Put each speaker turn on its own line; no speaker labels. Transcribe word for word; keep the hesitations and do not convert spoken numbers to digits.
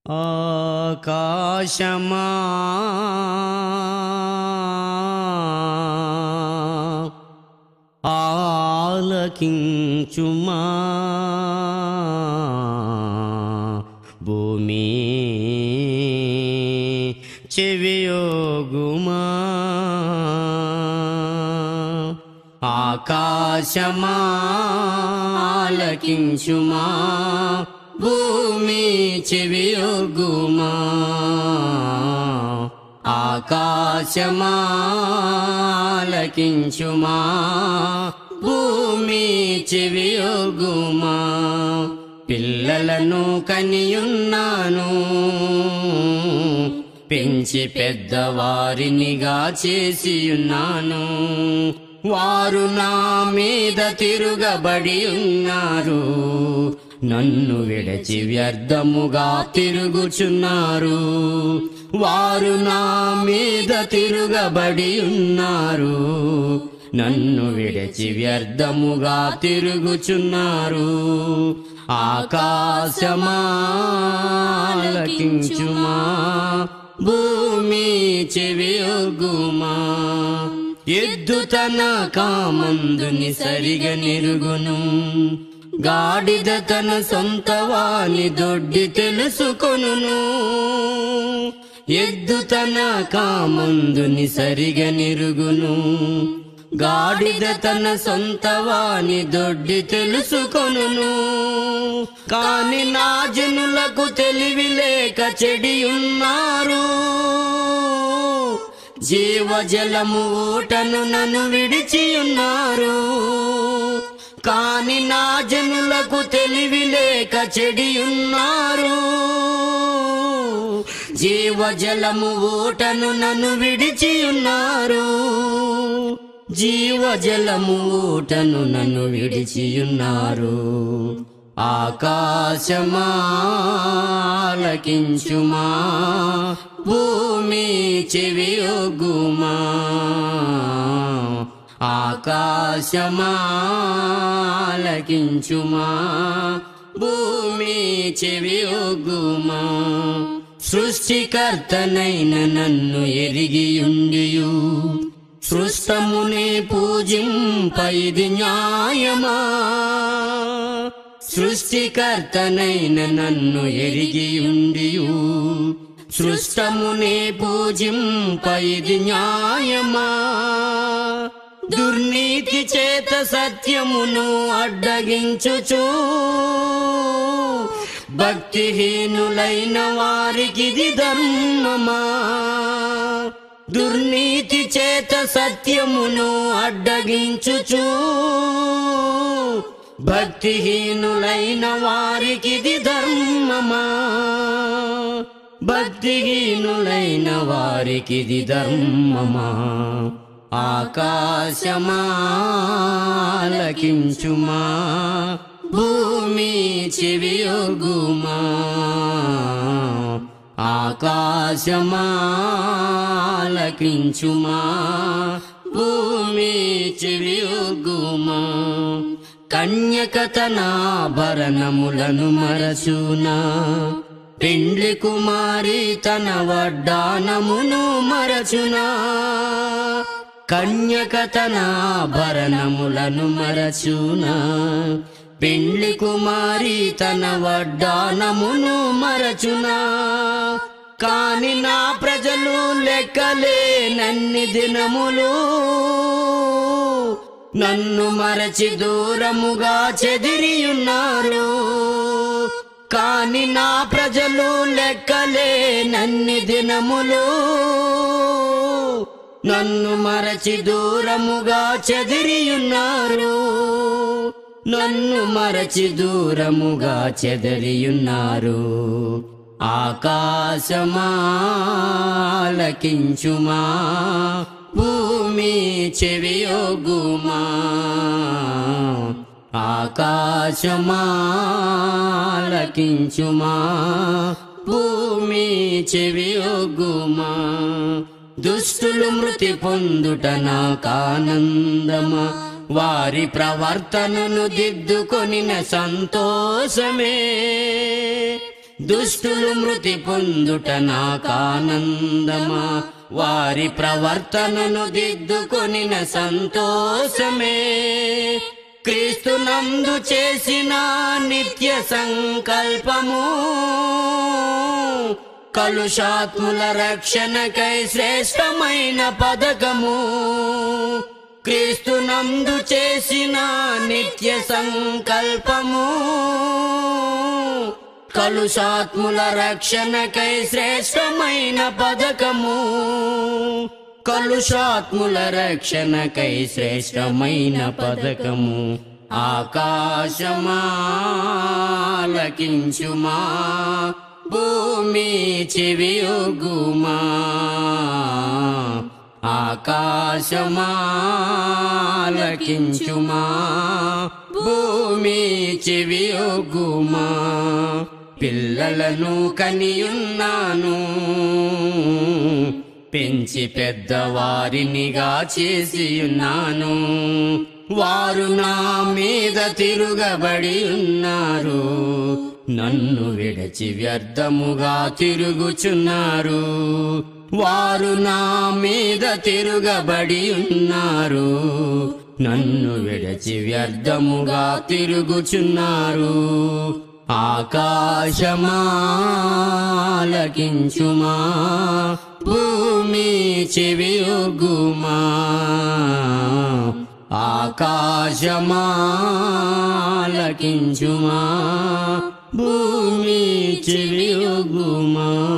ఆకాశమా ఆలకించుమా, భూమి చెవియొగ్గుమా. ఆకాశమా ఆలకించుమా, భూమి చెవియొగ్గుమా. ఆకాశమా ఆలకించుమా, భూమి చెవియొగ్గుమా. పిల్లలను కనియున్నాను, పెంచి పెద్దవారినిగా చేసియున్నాను. వారు నా మీద తిరుగబడి ఉన్నారు, నన్ను విడచి వ్యర్థముగా తిరుగుచున్నారు. వారు నా మీద తిరుగబడి ఉన్నారు, నన్ను విడచి వ్యర్థముగా తిరుగుచున్నారు. ఆకాశమా ఆలకించుమా, భూమి చెవియొగ్గుమా. ఎద్దు తన కామందుని సరిగా నెరుగును, గాడిద తన సొంత వాని దొడ్డి తెలుసుకొనును. ఎద్దు తన కామందుని సరిగా నెరుగును, గాడిద తన సొంత వాని దొడ్డి తెలుసుకొనును. కాని నా జనులకు తెలివి లేక చెడియున్నారు, జీవజలము ఊటను నన్ను విడిచియున్నారు. కాని నా జనులకు తెలివి లేక చెడియున్నారు, జీవజలము ఊటను నన్ను విడిచియున్నారు. జీవజలము ఊటను నన్ను విడిచియున్నారు. ఆకాశమా ఆలకించుమా, భూమి చెవియొగ్గుమా. ఆకాశమా ఆలకించుమా, భూమి చెవియొగ్గుమా. సృష్టికర్తనైన నన్ను ఎరిగియుండియు, సృష్టమునే పూజింప ఇది న్యాయమా. సృష్టికర్తనైన నన్ను ఎరిగియుండియు, సృష్టమునే పూజింప ఇది న్యాయమా. దుర్నీతి చేత సత్యమును అడ్డగించుచు, భక్తిహీనులైన వారికిది ధర్మమా. దుర్నీతి చేత సత్యమును అడ్డగించుచు, భక్తిహీనులైన వారికిది ధర్మమా. భక్తిహీనులైన వారికిది ధర్మమా. ఆకాశమా ఆలకించుమా, భూమి చెవియొగ్గుమా. ఆకాశమా ఆలకించుమా, భూమి చెవియొగ్గుమా. కన్యక తన ఆభరణములను మరచునా, పెండ్లి కుమారి తన వడ్డానమును మరచునా. కన్యక తన ఆభరణములను మరచునా, పెండ్లి కుమారి తన వడ్డానమును మరచునా. కాని నా ప్రజలు లెక్కలేనన్ని దినములు నన్ను మరచి దూరముగా చెదిరియున్నారు. కాని నా ప్రజలు లెక్కలేనన్ని దినములు నన్ను మరచి దూరముగా చెదిరియున్నారు. నన్ను మరచి దూరముగా చెదిరియున్నారు. ఆకాశమా ఆలకించుమా, భూమి చెవియొగ్గుమా. ఆకాశమా ఆలకించుమా, భూమి చెవియొగ్గుమా. దుష్టులు మృతి పొందుట నాకానందమా, వారి ప్రవర్తనను దిద్దుకొనిన సంతోషమే. దుష్టులు మృతి పొందుట నాకానందమా వారి ప్రవర్తనను దిద్దుకొనిన సంతోషమే క్రీస్తునందు చేసిన నిత్య సంకల్పము కలుషాత్ముల రక్షణకై శ్రేష్టమైన పథకము క్రీస్తునందు చేసిన నిత్య సంకల్పము కలుషాత్ముల రక్షణకై శ్రేష్టమైన పథకము కలుషాత్ముల రక్షణకై శ్రేష్టమైన పథకము ఆకాశమాలకించుమా భూమి చెవియొగ్గుమా ఆకాశమాలకించుమా భూమి చెవియొగ్గుమా పిల్లలను కనియున్నాను పెంచి పెద్దవారినిగా చేసియున్నాను వారు నా మీద తిరుగబడి ఉన్నారు నన్ను విడిచి వ్యర్థముగా తిరుగుచున్నారు వారు నా మీద తిరుగబడి ఉన్నారు నన్ను విడిచి వ్యర్థముగా తిరుగుచున్నారు ఆకాశమాలకించుమా భూమి చెవియొగ్గుమా ఆకాశమాలకించుమా భూమి చెవియొగ్గుమా।